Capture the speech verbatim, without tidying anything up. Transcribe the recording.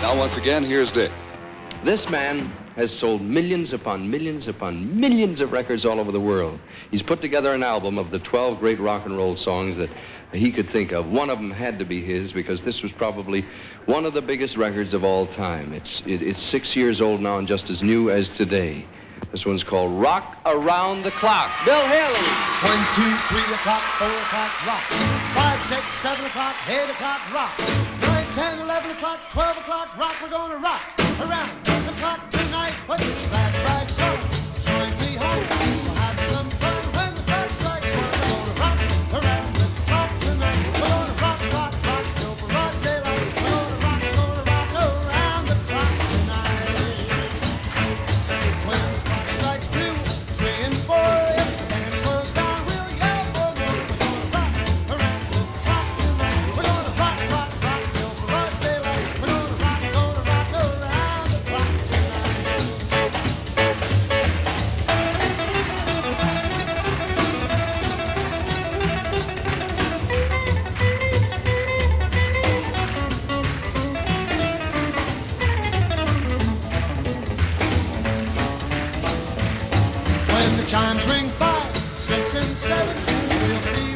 Now, once again, here's Dick. This man has sold millions upon millions upon millions of records all over the world. He's put together an album of the twelve great rock and roll songs that he could think of. One of them had to be his because this was probably one of the biggest records of all time. It's, it, it's six years old now and just as new as today. This one's called Rock Around the Clock. Bill Haley. One, two, three o'clock, four o'clock, rock. Five, six, seven o'clock, eight o'clock, rock. Nine, ten, eleven o'clock, twelve o'clock, rock. We're gonna rock around the clock tonight. Put your glad rags on. Join me home. We'll have some fun when the clock strikes one. We're gonna rock around the clock tonight. We're gonna rock, rock, rock till broad daylight. We're gonna rock, gonna rock around the clock tonight. When the clock strikes two, three, and four, if the band slows down, we'll yell for more. We're gonna rock around the clock tonight. We're gonna rock, rock, rock till broad daylight. We're gonna rock, gonna rock around the clock tonight. When the chimes ring five, six, and seven, we'll be